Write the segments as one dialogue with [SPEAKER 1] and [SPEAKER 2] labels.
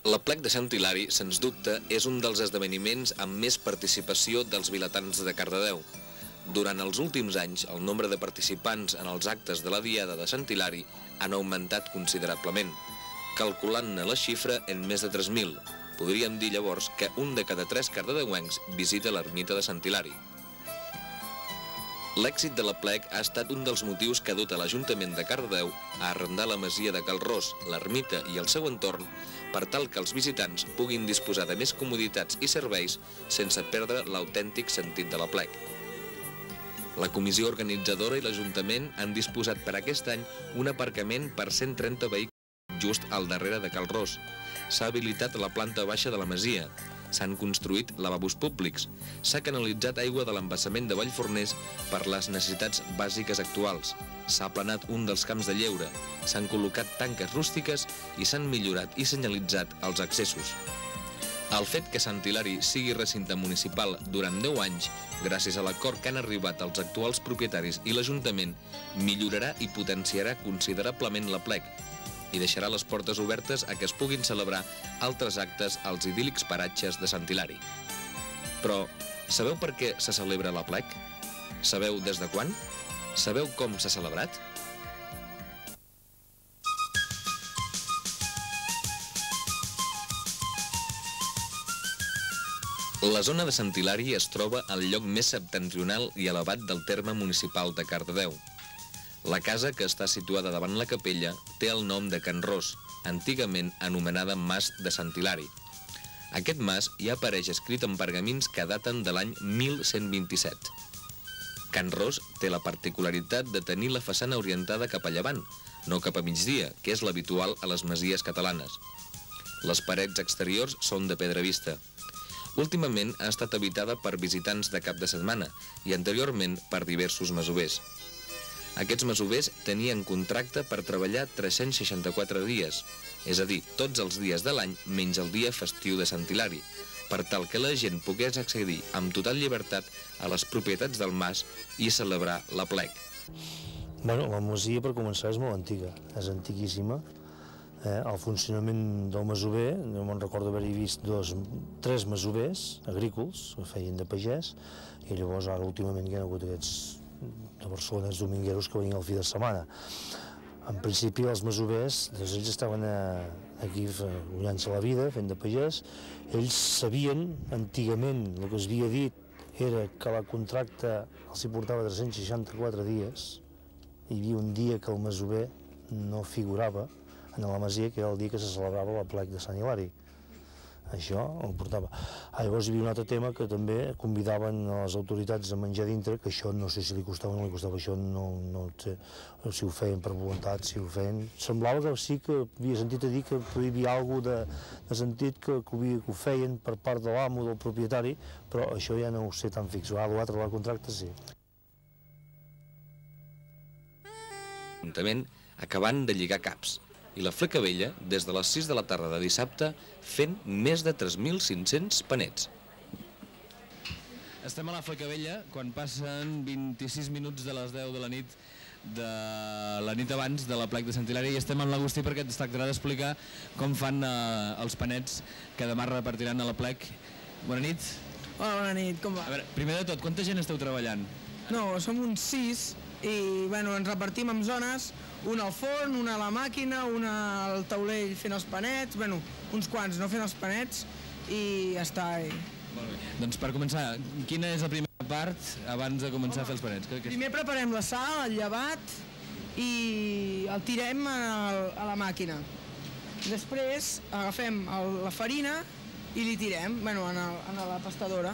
[SPEAKER 1] L'Aplec de Sant Hilari, sens dubte, és un dels esdeveniments amb més participació dels vilatans de Cardedeu. Durant els últims anys, el nombre de participants en els actes de la Diada de Sant Hilari han augmentat considerablement, calculant-ne la xifra en més de 3.000. Podríem dir llavors que un de cada 3 cardedeuencs visita l'ermita de Sant Hilari. L'èxit de l'Aplec ha estat un dels motius que ha dut a l'Ajuntament de Cardedeu a arrendar la masia de Cal Ros, l'ermita i el seu entorn, per tal que els visitants puguin disposar de més comoditats i serveis sense perdre l'autèntic sentit de l'Aplec. La comissió organitzadora i l'Ajuntament han disposat per aquest any un aparcament per 130 vehicles just al darrere de Cal Ros. S'ha habilitat la planta baixa de la masia, s'han construït lavabos públics, s'ha canalitzat aigua de l'embassament de Vallforners per les necessitats bàsiques actuals, s'ha aplanat un dels camps de lleure, s'han col·locat tanques rústiques i s'han millorat i senyalitzat els accessos. El fet que Sant Hilari sigui recinte municipal durant 10 anys, gràcies a l'acord que han arribat els actuals propietaris i l'Ajuntament, millorarà i potenciarà considerablement l'Aplec i deixarà les portes obertes a que es puguin celebrar altres actes als idíl·lics paratges de Sant Hilari. Però, sabeu per què se celebra l'Aplec? Sabeu des de quan? Sabeu com s'ha celebrat? La zona de Sant Hilari es troba al lloc més septentrional i elevat del terme municipal de Cardedeu. La casa, que està situada davant la capella, té el nom de Can Ros, antigament anomenada Mas de Sant Hilari. Aquest mas ja apareix escrit en pergamins que daten de l'any 1127. Can Ros té la particularitat de tenir la façana orientada cap a llevant, no cap a migdia, que és l'habitual a les masies catalanes. Les parets exteriors són de pedra vista. Últimament ha estat habitada per visitants de cap de setmana i anteriorment per diversos masovers. Aquests masovers tenien contracte per treballar 364 dies, és a dir, tots els dies de l'any menys el dia festiu de Sant Hilari, per tal que la gent pogués accedir amb total llibertat a les propietats del mas i celebrar l'Aplec.
[SPEAKER 2] Bueno, la masia, per començar, és molt antiga, és antiquíssima. El funcionament del masover, no me'n recordo haver-hi vist 3 masovers agrícoles que feien de pagès, i llavors ara últimament hi ha hagut aquests de Barcelona domingueros que venien al fi de setmana. En principi els masovers, ells estaven aquí guanyant-se la vida, fent de pagès. Ells sabien, antigament, el que es havia dit era que la contracte els hi portava 364 dies, hi havia un dia que el masover no figurava en la masia, que era el dia que se celebrava l'Aplec de Sant Hilari. Això el portava. Llavors hi havia un altre tema que també convidaven a les autoritats a menjar dintre, que això no sé si li costava o no li costava, això no sé si ho feien per voluntat, si ho feien. Semblava que sí que havia sentit a dir que hi havia alguna de sentit que ho feien per part de l'amo, del propietari, però això ja no ho sé tan fix. L'altre, la contracte, sí.
[SPEAKER 1] L'Ajuntament acabant de lligar caps, i la Fleca Vella des de les 6 de la tarda de dissabte fent més de 3.500 panets.
[SPEAKER 3] Estem a la Fleca Vella quan passen 26 minuts de les 10 de la nit abans de l'Aplec de Sant Hilari, i estem amb l'Agustí perquè ens tractarà d'explicar com fan els panets que demà repartiran a l'Aplec. Bona nit.
[SPEAKER 4] Hola, bona nit, com va?
[SPEAKER 3] A veure, primer de tot, quanta gent esteu treballant?
[SPEAKER 4] No, som uns 6 i bueno, ens repartim en zones, una al forn, una a la màquina, una al taulell fent els panets, bueno, uns quants no fent els panets i ja està.
[SPEAKER 3] Molt bé. Doncs per començar, quina és la primera part abans de començar a fer els panets?
[SPEAKER 4] Primer preparem la sal, el llevat i el tirem a la màquina. Després agafem la farina i li tirem, bueno, a la pastadora.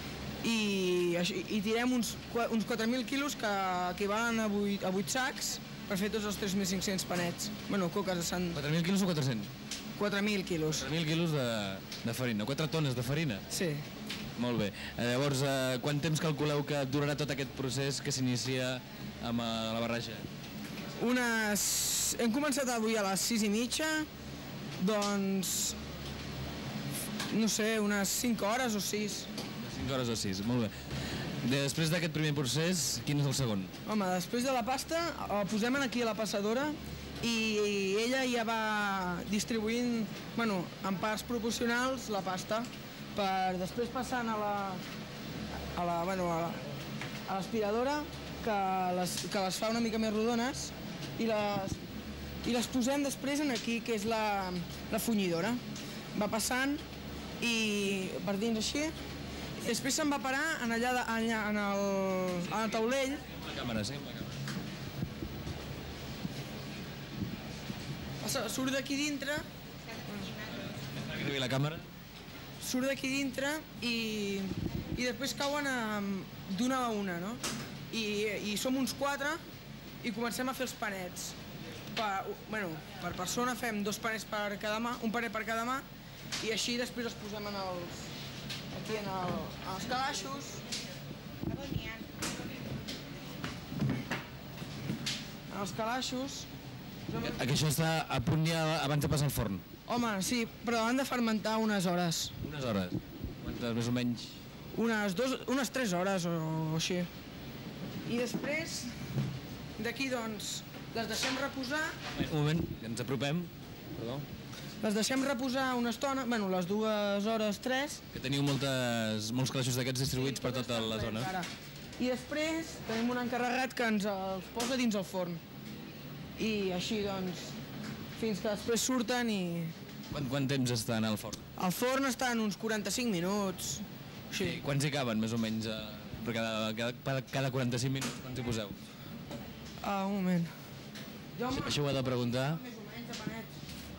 [SPEAKER 4] I tirem uns 4.000 quilos que equivalen a 8 sacs per fer tots els 3.500 panets. Bueno, coques de Sant...
[SPEAKER 3] 4.000 quilos o 400?
[SPEAKER 4] 4.000 quilos.
[SPEAKER 3] 4.000 quilos de farina, 4 tones de farina?
[SPEAKER 4] Sí.
[SPEAKER 3] Molt bé. Llavors, quant temps calculeu que durarà tot aquest procés que s'inicia amb la barreja?
[SPEAKER 4] Hem començat avui a les 6:30, doncs... no sé, unes 5 hores o 6.
[SPEAKER 3] 5 hores o 6, molt bé. Després d'aquest primer procés, quin és el segon?
[SPEAKER 4] Home, després de la pasta, la posem aquí a la passadora i ella ja va distribuint, bueno, en parts proporcionals la pasta, per després passant a l'aspiradora, que les fa una mica més rodones, i les posem després en aquí, que és la funyidora. Va passant i per dins així, i després se'n va parar en allà en el taulell.
[SPEAKER 3] La càmera, sí, la càmera.
[SPEAKER 4] Surt d'aquí dintre,
[SPEAKER 3] La càmera?
[SPEAKER 4] surt d'aquí dintre i després cauen d'una a una, no? I som uns 4 i comencem a fer els panets. Per persona fem 2 panets per cada mà, un panet per cada mà, i així després els posem aquí en els calaixos. En els calaixos.
[SPEAKER 3] Que això està a punt ja abans de passar al forn.
[SPEAKER 4] Home, sí, però han de fermentar unes hores.
[SPEAKER 3] Unes hores? Quantes, més o menys?
[SPEAKER 4] Unes 3 hores o així. I després, d'aquí doncs, les deixem reposar.
[SPEAKER 3] Un moment, que ens apropem. Perdó.
[SPEAKER 4] Les deixem reposar una estona, bueno, les 2 hores, 3.
[SPEAKER 3] Que teniu molts calaixos d'aquests distribuïts per tota la zona.
[SPEAKER 4] I després tenim un encarregat que ens els posa dins el forn. I així, doncs, fins que després surten i...
[SPEAKER 3] Quant temps estan al forn?
[SPEAKER 4] Al forn estan uns 45 minuts.
[SPEAKER 3] Sí. Quants hi caben, més o menys, per cada 45 minuts? Quants hi poseu?
[SPEAKER 4] Un moment.
[SPEAKER 3] Això ho he de preguntar.
[SPEAKER 4] Més o menys de panets.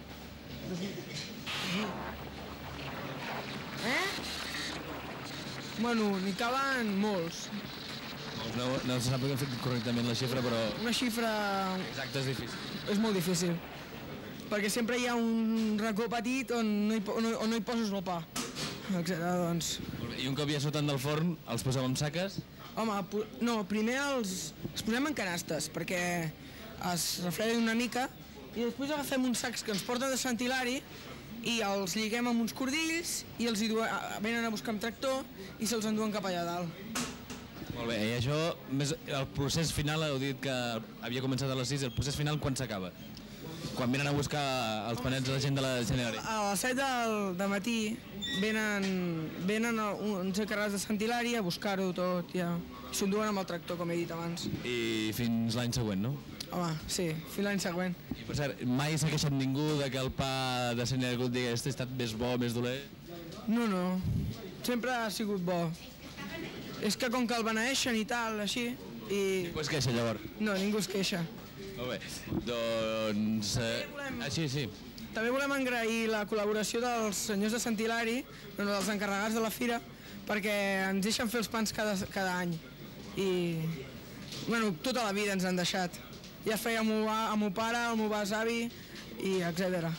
[SPEAKER 4] Bueno, n'hi caben molts.
[SPEAKER 3] No se sap que hem fet correctament la xifra, però...
[SPEAKER 4] Una xifra...
[SPEAKER 3] Exacte, és difícil.
[SPEAKER 4] És molt difícil. Perquè sempre hi ha un racó petit on no hi poses el pa. Etcètera, doncs...
[SPEAKER 3] I un cop ja surten del forn, els poseu en saques?
[SPEAKER 4] Home, no, primer els posem en canastes, perquè es refredin una mica, i després agafem uns sacs que ens porten de Sant Hilari i els lliguem amb uns cordills i els venen a buscar amb tractor i se'ls enduen cap allà dalt.
[SPEAKER 3] Molt bé, i això, el procés final, heu dit que havia començat a les 6, el procés final quan s'acaba? Quan venen a buscar els panets de la gent de la Sant Hilari?
[SPEAKER 4] A les 7 del matí venen uns encarregats de Sant Hilari a buscar-ho tot, ja. S'ho enduen amb el tractor, com he dit abans.
[SPEAKER 3] I fins l'any següent, no?
[SPEAKER 4] Home, sí, fins l'any següent.
[SPEAKER 3] I per cert, mai s'ha queixat ningú de que el pa de Sant Hilari digués ha estat més bo, més dolent?
[SPEAKER 4] No, sempre ha sigut bo. És que com que el beneeixen i tal, així, i...
[SPEAKER 3] Ningú es queixa, llavors?
[SPEAKER 4] No, ningú es queixa.
[SPEAKER 3] Molt bé, doncs... Sí.
[SPEAKER 4] També volem agrair la col·laboració dels senyors de Sant Hilari, dels encarregats de la fira, perquè ens deixen fer els pans cada any. I, bueno, tota la vida ens han deixat. Ja es feia amb el meu pare, el meu besavi, i etcètera.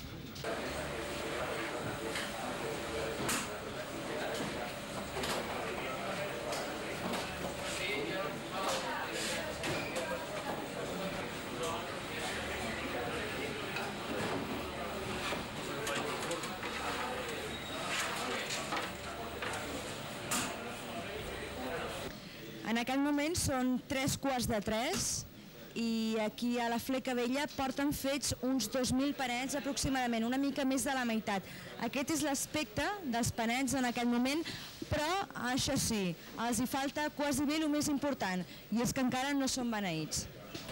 [SPEAKER 5] En aquest moment són 3:15 i aquí a la Fleca Vella porten fets uns 2.000 panets aproximadament, una mica més de la meitat. Aquest és l'aspecte dels panets en aquest moment, però això sí, els hi falta quasi bé el més important, i és que encara no són beneïts.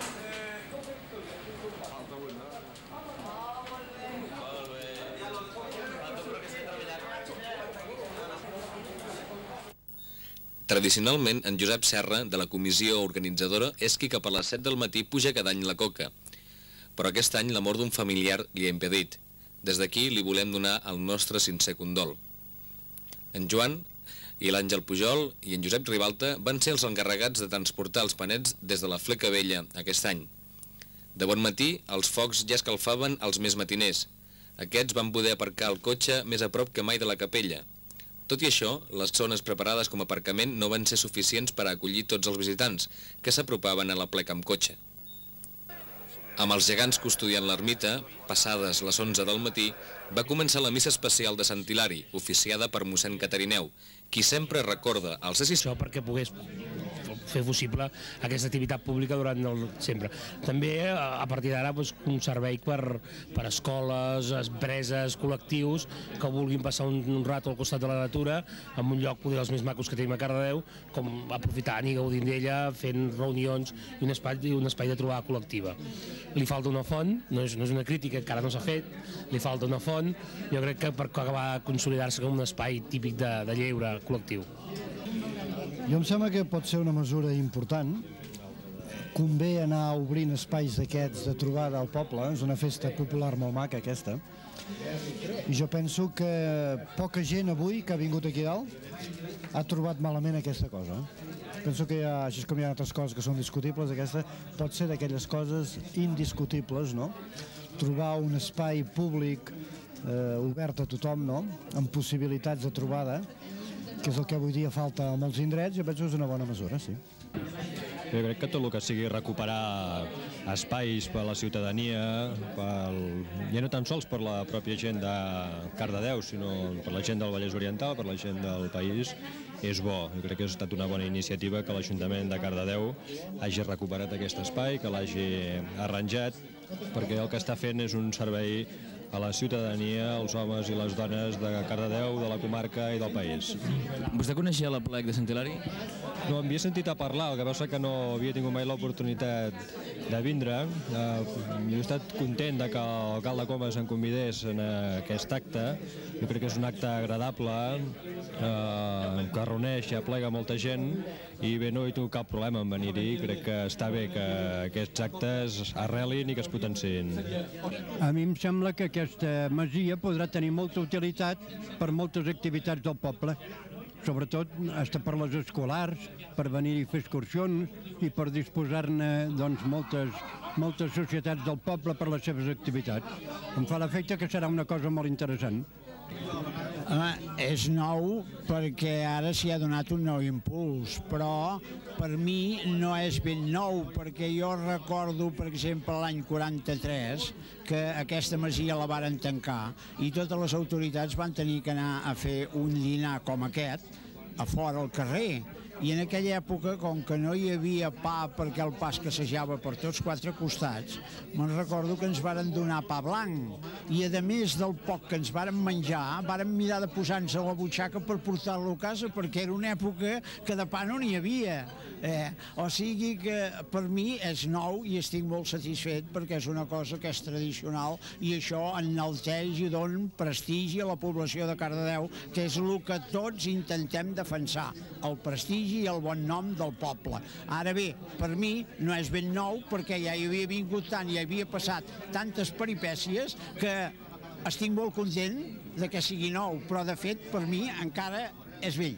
[SPEAKER 1] Tradicionalment, en Josep Serra, de la comissió organitzadora, és qui cap a les 7 del matí puja cada any la coca. Però aquest any la mort d'un familiar li ha impedit. Des d'aquí li volem donar el nostre sincer condol. En Joan i l'Àngel Pujol i en Josep Ribalta van ser els encarregats de transportar els panets des de la Fleca Vella aquest any. De bon matí, els focs ja escalfaven els més matiners. Aquests van poder aparcar el cotxe més a prop que mai de la capella. Tot i això, les zones preparades com a aparcament no van ser suficients per a acollir tots els visitants, que s'apropaven a la pleca amb cotxe. Amb els gegants custodiant l'ermita, passades les 11 del matí, va començar la missa especial de Sant Hilari, oficiada per mossèn Catarineu, qui sempre recorda als assistents...
[SPEAKER 6] Això perquè pogués fer possible aquesta activitat pública durant sempre. També, a partir d'ara, un servei per escoles, empreses, col·lectius que vulguin passar un rato al costat de la natura, en un lloc poder dels més macos que tenim a Cardedeu, com aprofitant i gaudint d'ella, fent reunions i un espai de trobada col·lectiva. Li falta una font, no és una crítica, encara no s'ha fet, li falta una font, jo crec que per acabar de consolidar-se com un espai típic de lleure col·lectiu.
[SPEAKER 7] Jo em sembla que pot ser una mesura important. Convé anar obrint espais d'aquests de trobada al poble, és una festa popular molt maca aquesta. I jo penso que poca gent avui que ha vingut aquí dalt ha trobat malament aquesta cosa. Penso que així com hi ha altres coses que són discutibles, aquesta pot ser d'aquelles coses indiscutibles, no? Trobar un espai públic obert a tothom, no? Amb possibilitats de trobada, que és el que avui dia falta a molts indrets, jo penso que és una bona mesura, sí.
[SPEAKER 8] Jo crec que tot el que sigui recuperar espais per a la ciutadania, ja no tan sols per la pròpia gent de Cardedeu, sinó per la gent del Vallès Oriental, per la gent del país, és bo. Jo crec que ha estat una bona iniciativa que l'Ajuntament de Cardedeu hagi recuperat aquest espai, que l'hagi arranjat, perquè el que està fent és un servei a la ciutadania, als homes i les dones de Cardedeu, de la comarca i del país.
[SPEAKER 3] Vostè coneixia l'Aplec de Sant Hilari?
[SPEAKER 8] No, em havia sentit a parlar, el que passa que no havia tingut mai l'oportunitat de vindre. Jo he estat content que l'alcalde Comas em convidés en aquest acte. Jo crec que és un acte agradable, que reuneix i aplega molta gent, i bé, no hi tinc cap problema en venir-hi. Crec que està bé que aquests actes arrelin i que es potenciïn.
[SPEAKER 9] A mi em sembla que aquesta masia podrà tenir molta utilitat per moltes activitats del poble, sobretot per les escolars, per venir-hi a fer excursions i per disposar-ne moltes societats del poble per les seves activitats. Em fa l'efecte que serà una cosa molt interessant.
[SPEAKER 10] És nou perquè ara s'hi ha donat un nou impuls, però per mi no és ben nou, perquè jo recordo, per exemple, l'any 43, que aquesta masia la varen tancar i totes les autoritats van tenir que anar a fer un dinar com aquest a fora al carrer. I en aquella època, com que no hi havia pa perquè el pa es cassejava per tots quatre costats, me'n recordo que ens varen donar pa blanc. I a més del poc que ens varen menjar, varen mirar de posar-nos a la butxaca per portar-lo a casa, perquè era una època que de pa no n'hi havia. O sigui que per mi és nou i estic molt satisfet perquè és una cosa que és tradicional i això enalteix i dona prestigi a la població de Cardedeu, que és el que tots intentem defensar, el prestigi i el bon nom del poble. Ara bé, per mi no és ben nou perquè ja hi havia vingut tant i havia passat tantes peripècies que estic molt content de que sigui nou, però de fet per mi encara és vell.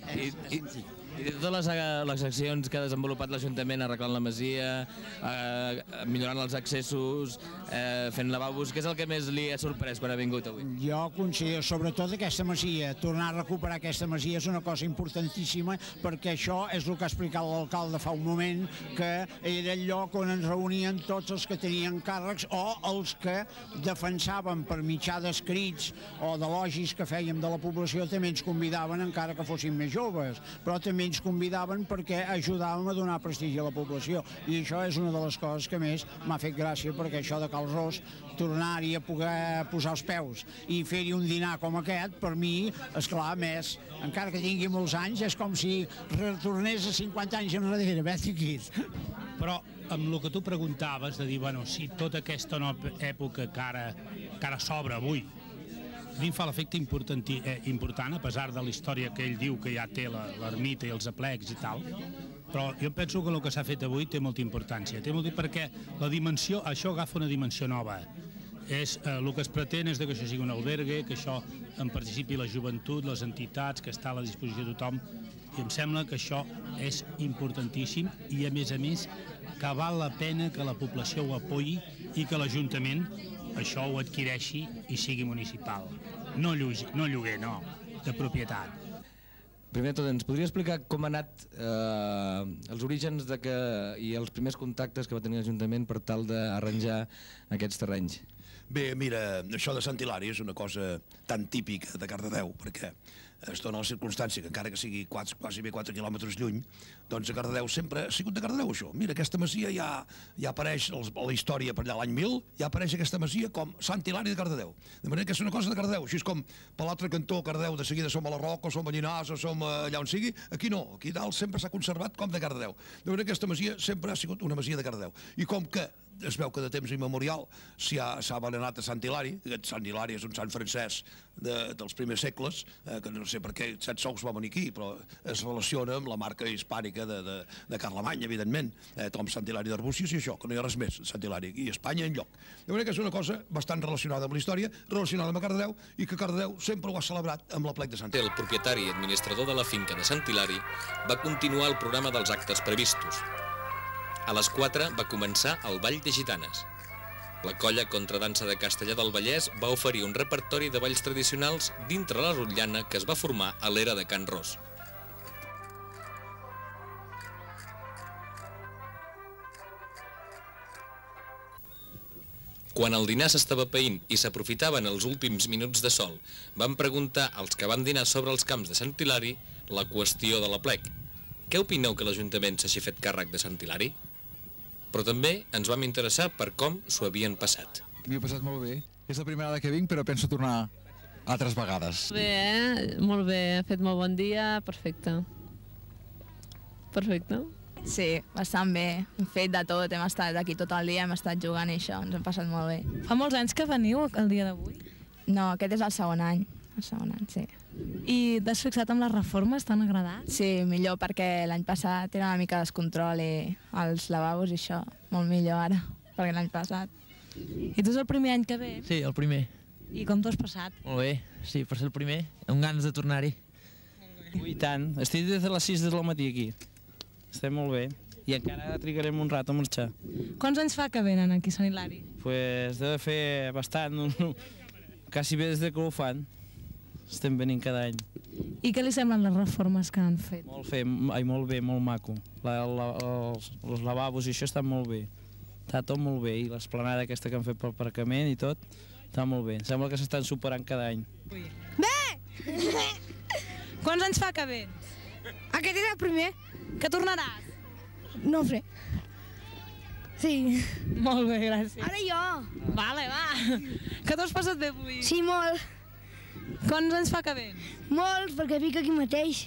[SPEAKER 3] I de totes les accions que ha desenvolupat l'Ajuntament arreglant la masia, millorant els accessos, fent lavabos, què és el que més li ha sorprès quan ha vingut avui?
[SPEAKER 10] Jo considero, sobretot aquesta masia, tornar a recuperar aquesta masia és una cosa importantíssima, perquè això és el que ha explicat l'alcalde fa un moment, que era el lloc on ens reunien tots els que tenien càrrecs o els que defensaven per mitjà d'escrits o d'elogis que fèiem de la població, també ens convidaven, encara que fossin més joves, però també ens convidaven perquè ajudàvem a donar prestigi a la població, i això és una de les coses que més m'ha fet gràcia, perquè això de Cal Ros, tornar-hi a poder posar els peus i fer-hi un dinar com aquest, per mi, esclar, més, encara que tingui molts anys, és com si retornés a 50 anys enrere, vet aquí.
[SPEAKER 11] Però amb el que tu preguntaves, de dir, bueno, si tota aquesta nova època que ara s'obre avui, a mi em fa l'efecte important, a pesar de la història que ell diu que ja té l'ermita i els aplecs i tal, però jo penso que el que s'ha fet avui té molta importància, perquè la dimensió, això agafa una dimensió nova. El que es pretén és que això sigui un albergue, que això en participi la joventut, les entitats, que està a la disposició de tothom, i em sembla que això és importantíssim i, a més, que val la pena que la població ho apoyi i que l'Ajuntament això ho adquireixi i sigui municipal. No lloguer, no, de propietat.
[SPEAKER 3] Primer de tot, ens podria explicar com han anat els orígens i els primers contactes que va tenir l'Ajuntament per tal d'arranjar aquests terrenys?
[SPEAKER 12] Bé, mira, això de Sant Hilari és una cosa tan típica de Cardedeu, perquè es dona la circumstància que encara que sigui quasi bé 4 quilòmetres lluny, doncs a Cardedeu sempre ha sigut de Cardedeu això. Mira, aquesta masia ja apareix a la història per allà l'any 1000, ja apareix aquesta masia com Sant Hilari de Cardedeu. De manera que és una cosa de Cardedeu, així és com per l'altre cantó Cardedeu de seguida som a la Roca, o som a Llinars, o som allà on sigui, aquí no, aquí dalt sempre s'ha conservat com de Cardedeu. De manera que aquesta masia sempre ha sigut una masia de Cardedeu. I com que es veu que de temps immemorial s'ha venerat a Sant Hilari, aquest Sant Hilari és un sant francès dels primers segles, que no sé per què Set Sous va venir aquí, però es relaciona amb la marca hispànica de Carlemany, evidentment, com Sant Hilari d'Arbúcies i això, que no hi ha res més, Sant Hilari, i Espanya enlloc. De manera que és una cosa bastant relacionada amb la història, relacionada amb Cardedeu, i que Cardedeu sempre ho ha celebrat amb l'aplec de Sant Hilari.
[SPEAKER 1] El propietari i administrador de la finca de Sant Hilari va continuar el programa dels actes previstos. A les 4 va començar el Ball de Gitanes. La colla Contradansa de Castellar del Vallès va oferir un repertori de balls tradicionals dintre la rotllana que es va formar a l'era de Can Ros. Quan el dinar s'estava païnt i s'aprofitaven els últims minuts de sol, van preguntar als que van dinar sobre els camps de Sant Hilari la qüestió de l'aplec. Què opineu que l'Ajuntament s'hagi fet càrrec de Sant Hilari? Però també ens vam interessar per com s'ho havien passat.
[SPEAKER 13] M'hi he passat molt bé. És la primera vegada que vinc, però penso tornar altres vegades.
[SPEAKER 14] Bé, molt bé. Ha fet molt bon dia, perfecte. Perfecte.
[SPEAKER 15] Sí, bastant bé. Hem fet de tot, hem estat aquí tot el dia, hem estat jugant i això, ens hem passat molt bé.
[SPEAKER 16] Fa molts anys que veniu el dia d'avui?
[SPEAKER 15] No, aquest és el segon any. El segon any, sí.
[SPEAKER 16] I t'has fixat amb les reformes? T'han agradat?
[SPEAKER 15] Sí, millor perquè l'any passat era una mica descontrol i els lavabos i això, molt millor ara, perquè l'any passat.
[SPEAKER 16] I tu és el primer any que ve?
[SPEAKER 17] Sí, el primer.
[SPEAKER 16] I com t'ho has passat?
[SPEAKER 17] Molt bé, sí, per ser el primer, amb ganes de tornar-hi.
[SPEAKER 18] I tant, estic des de les 6 del matí aquí. Estem molt bé i encara trigarem un rato a marxar.
[SPEAKER 16] Quants anys fa que venen aquí a Sant Hilari?
[SPEAKER 18] Pues deu de fer bastant, quasi bé des que ho fan. Estem venint cada any.
[SPEAKER 16] I què li semblen les reformes que han fet?
[SPEAKER 18] Molt bé, molt maco. Els lavabos i això estan molt bé. Està tot molt bé i l'esplanada aquesta que han fet pel aparcament i tot, està molt bé. Sembla que s'estan superant cada any.
[SPEAKER 16] Bé! Quants anys fa que vens?
[SPEAKER 19] Aquest és el primer.
[SPEAKER 16] Que tornaràs?
[SPEAKER 19] No ho sé. Sí.
[SPEAKER 16] Molt bé, gràcies.
[SPEAKER 19] Ara jo.
[SPEAKER 16] Vale, va. Que t'ho has passat bé avui?
[SPEAKER 19] Sí, molt.
[SPEAKER 16] Quants anys fa que vens?
[SPEAKER 19] Molts, perquè vic aquí mateix.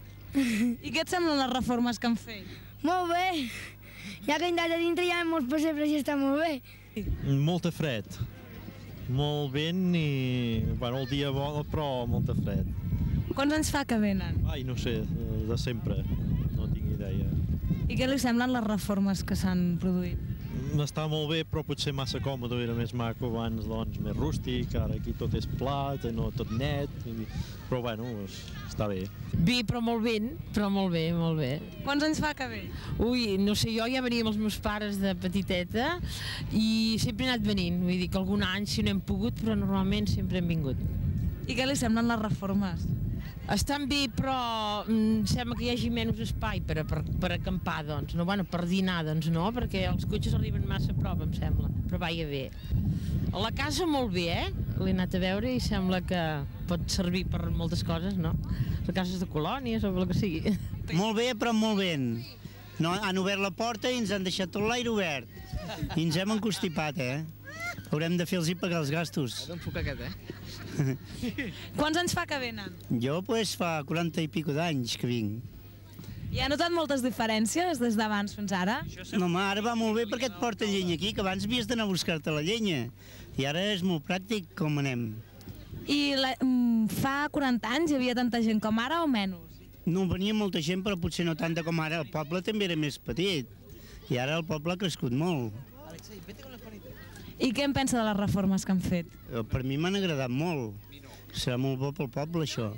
[SPEAKER 16] I què et semblen les reformes que han fet?
[SPEAKER 19] Molt bé. Ja que he entrat a dintre hi ha molts pessebres i està molt bé.
[SPEAKER 20] Molta fred. Molt vent i, bueno, el dia bo, però molta fred.
[SPEAKER 16] Quants anys fa que venen?
[SPEAKER 20] Ai, no sé, de sempre, no tinc idea.
[SPEAKER 16] I què li semblen les reformes que s'han produït?
[SPEAKER 20] Està molt bé, però potser massa còmode, era més maco abans, doncs, més rústic, ara aquí tot és plat, no tot net, però bueno, està bé.
[SPEAKER 21] Bé, però molt bé, molt bé.
[SPEAKER 16] Quants anys fa que ve?
[SPEAKER 21] Ui, no sé, jo ja venia amb els meus pares de petiteta i sempre he anat venint, vull dir que algun any si no hem pogut, però normalment sempre hem vingut.
[SPEAKER 16] I què li semblen les reformes?
[SPEAKER 21] Estan bé, però sembla que hi hagi menys espai per acampar, doncs. No, bueno, per dinar, doncs no, perquè els cotxes arriben massa a prop, em sembla. Però vaja bé. A la casa molt bé, l'he anat a veure i sembla que pot servir per moltes coses, no? Les cases de colònies o el que sigui.
[SPEAKER 22] Molt bé, però molt vent. No, han obert la porta i ens han deixat tot l'aire obert. I ens hem encostipat, Haurem de fer-los pagar els gastos.
[SPEAKER 17] Ara em puc aquest,
[SPEAKER 16] Quants anys fa que venen?
[SPEAKER 22] Jo, pues, fa 40 i pico d'anys que vinc.
[SPEAKER 16] I ha notat moltes diferències des d'abans fins ara?
[SPEAKER 22] No, home, ara va molt bé perquè et porta llenya aquí, que abans havies d'anar a buscar-te la llenya. I ara és molt pràctic com anem.
[SPEAKER 16] I fa 40 anys hi havia tanta gent com ara o menys?
[SPEAKER 22] No, venia molta gent, però potser no tanta com ara. El poble també era més petit. I ara el poble ha crescut molt.
[SPEAKER 16] I què en pensa de les reformes que han fet?
[SPEAKER 22] Per mi m'han agradat molt. Serà molt bo pel poble, això.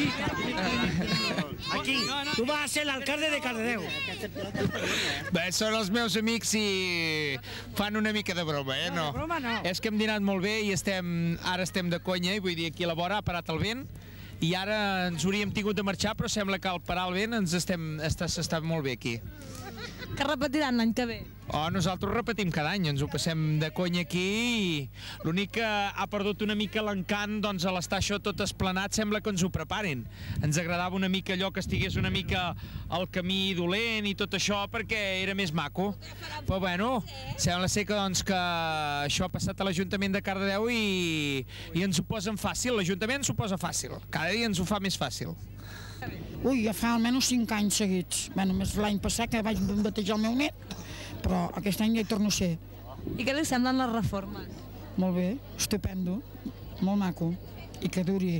[SPEAKER 23] Aquí, tu vas ser l'alcalde de Cardedeu.
[SPEAKER 24] Bé, són els meus amics i fan una mica de broma, no?
[SPEAKER 23] De broma no.
[SPEAKER 24] És que hem dinat molt bé i ara estem de conya, i vull dir, aquí a la vora ha parat el vent, i ara ens hauríem tingut de marxar, però sembla que al parar el vent s'està molt bé aquí.
[SPEAKER 16] que repetiran l'any que ve?
[SPEAKER 24] Nosaltres repetim cada any, ens ho passem de conya aquí i l'únic que ha perdut una mica l'encant, doncs a l'estar això tot esplanat sembla que ens ho preparin. Ens agradava una mica allò que estigués una mica al camí dolent i tot això perquè era més maco. Però bueno, sembla ser que, doncs, que això ha passat a l'Ajuntament de Cardedeu i ens ho posen fàcil, l'Ajuntament s'ho posa fàcil, cada dia ens ho fa més fàcil.
[SPEAKER 2] Ui, ja fa almenys 5 anys seguits. Bueno, més l'any passat que vaig batejar el meu net, però aquest any ja hi torno a ser.
[SPEAKER 16] I què li semblen les reformes?
[SPEAKER 2] Molt bé, estupendo, molt maco, i que duri.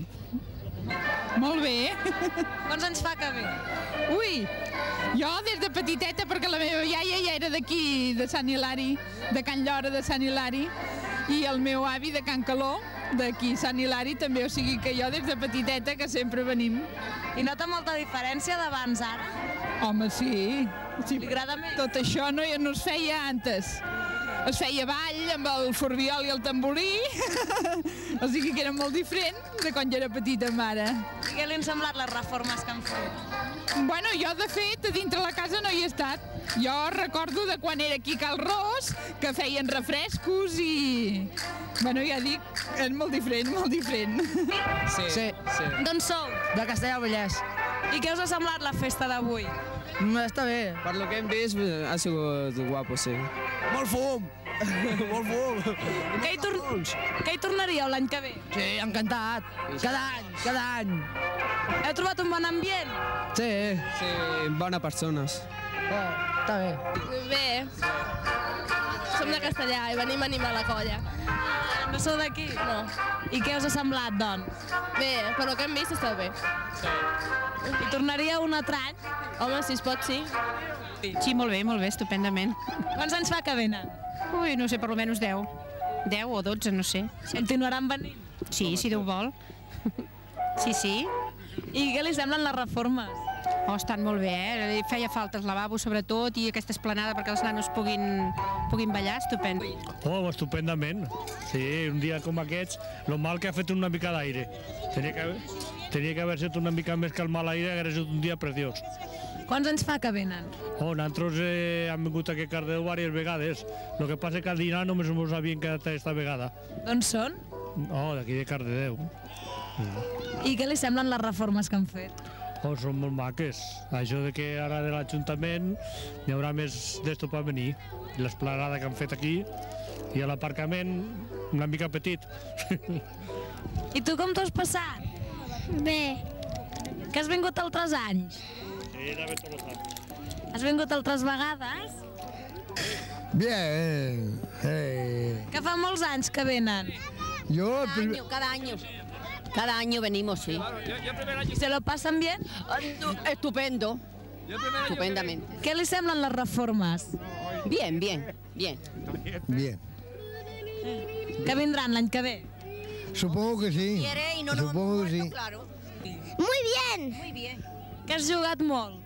[SPEAKER 4] Molt bé.
[SPEAKER 16] Quants anys fa que ve?
[SPEAKER 4] Ui, jo des de petiteta, perquè la meva iaia ja era d'aquí, de Sant Hilari, de Can Llora de Sant Hilari, i el meu avi de Can Caló, d'aquí Sant Hilari també, o sigui que jo des de petiteta que sempre venim.
[SPEAKER 16] I nota molta diferència d'abans ara?
[SPEAKER 4] Home, sí.
[SPEAKER 16] Li agrada més?
[SPEAKER 4] Tot això no es feia antes. Es feia ball amb el forbiol i el tamborí, o sigui que era molt diferent de quan jo era petita mare.
[SPEAKER 16] I què li han semblat les reformes que han fet?
[SPEAKER 4] Bueno, jo de fet a dintre la casa no hi he estat. Jo recordo de quan era aquí a Cal Ros, que feien refrescos i... Bueno, ja dic, és molt diferent, molt diferent.
[SPEAKER 16] Sí. D'on sou?
[SPEAKER 5] De Castellar-Vallès.
[SPEAKER 16] I què us ha semblat la festa d'avui?
[SPEAKER 5] Està bé, per lo que hem vist ha sigut guapo, sí. Molt fum! Molt fum!
[SPEAKER 16] Que hi tornaríeu l'any que ve?
[SPEAKER 5] Sí, encantat. Cada any.
[SPEAKER 16] Heu trobat un bon ambient?
[SPEAKER 5] Sí, bones persones. Està bé.
[SPEAKER 6] Bé. Som de Castellà i venim a animar la colla.
[SPEAKER 16] No sou d'aquí?
[SPEAKER 6] No.
[SPEAKER 16] I què us ha semblat, doncs?
[SPEAKER 6] Bé, per lo que hem vist està bé.
[SPEAKER 16] I tornaríeu un altre any?
[SPEAKER 6] Home, si es pot, sí.
[SPEAKER 21] Sí, molt bé, estupendament.
[SPEAKER 16] Quants anys fa que venen?
[SPEAKER 21] Ui, no sé, per almenys 10. 10 o 12, no sé.
[SPEAKER 16] Continuaran venint?
[SPEAKER 21] Sí, si Déu vol. Sí.
[SPEAKER 16] I què li semblen les reformes?
[SPEAKER 21] Oh, estan molt bé, Feia falta els lavabos, sobretot, i aquesta esplanada perquè els nanos puguin ballar, estupend.
[SPEAKER 23] Oh, estupendament. Sí, un dia com aquests, lo mal que ha fet una mica d'aire. Tenia que haver estat una mica més que el mal aire, hauria estat un dia preciós.
[SPEAKER 16] Quants anys fa que venen?
[SPEAKER 23] Nosaltres hem vingut aquí a Cardedeu diverses vegades. El que passa que al dinar només ens havíem quedat aquesta vegada.
[SPEAKER 16] D'on són?
[SPEAKER 23] D'aquí de Cardedeu.
[SPEAKER 16] I què li semblen les reformes que han fet?
[SPEAKER 23] Són molt maques. Això de que ara de l'Ajuntament n'hi haurà més d'esto per venir. L'esplanada que han fet aquí i l'aparcament una mica petit.
[SPEAKER 16] I tu com t'ho has passat?
[SPEAKER 19] Bé.
[SPEAKER 16] Que has vingut altres anys?
[SPEAKER 23] Sí, ja ve tots els anys.
[SPEAKER 16] Has vingut altres vegades?
[SPEAKER 25] Bien.
[SPEAKER 16] Que fa molts anys que venen.
[SPEAKER 26] Cada año venimos, sí.
[SPEAKER 16] ¿Se lo pasan bien?
[SPEAKER 26] Estupendo. Estupendamente.
[SPEAKER 16] ¿Qué le semblan las reformas?
[SPEAKER 26] Bien.
[SPEAKER 16] ¿Que vendrán l'any que ve?
[SPEAKER 25] Supongo que sí. Supongo que sí.
[SPEAKER 26] Claro.
[SPEAKER 19] Muy bien.
[SPEAKER 16] Que has jugat molt?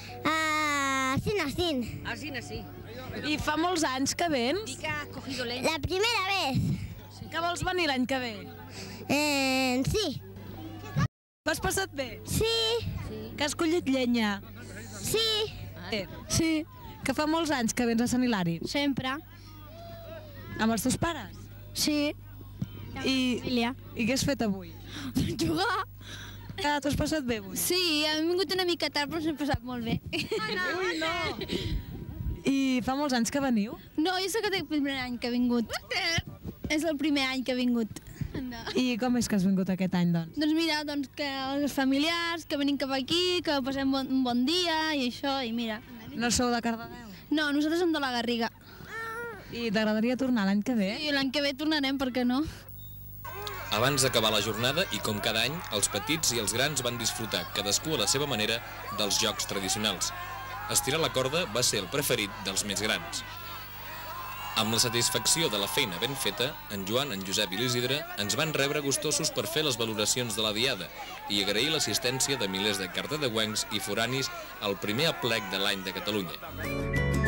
[SPEAKER 19] Sí.
[SPEAKER 16] I fa molts anys que vens?
[SPEAKER 19] La primera vez.
[SPEAKER 16] Que vols venir l'any que ve?
[SPEAKER 19] Sí.
[SPEAKER 16] T'ho has passat bé?
[SPEAKER 19] Sí.
[SPEAKER 16] Que has collit llenya?
[SPEAKER 19] Sí.
[SPEAKER 16] Sí. Que fa molts anys que vens a Sant Hilari?
[SPEAKER 19] Sempre.
[SPEAKER 16] Amb els teus pares?
[SPEAKER 19] Sí.
[SPEAKER 16] I què has fet avui?
[SPEAKER 19] Jugar.
[SPEAKER 16] T'ho has passat bé avui?
[SPEAKER 19] Sí, hem vingut una mica tard, però s'ha passat molt bé.
[SPEAKER 16] Ui, no! I fa molts anys que veniu?
[SPEAKER 19] No, jo soc el primer any que he vingut. És el primer any que he vingut. No.
[SPEAKER 16] I com és que has vingut aquest any, doncs?
[SPEAKER 19] Doncs mira, que els familiars, que venim cap aquí, que passem un bon dia i això, i mira.
[SPEAKER 16] No sou de Cardedeu?
[SPEAKER 19] No, nosaltres som de la Garriga.
[SPEAKER 16] I t'agradaria tornar l'any que ve?
[SPEAKER 19] Sí, l'any que ve tornarem, per què no?
[SPEAKER 1] Abans d'acabar la jornada, i com cada any, els petits i els grans van disfrutar, cadascú a la seva manera, dels jocs tradicionals. Estirar la corda va ser el preferit dels més grans. Amb la satisfacció de la feina ben feta, en Joan, en Josep i l'Isidre ens van rebre gustosos per fer les valoracions de la diada i agrair l'assistència de milers de cardedeuencs i foranis al primer aplec de l'any de Catalunya.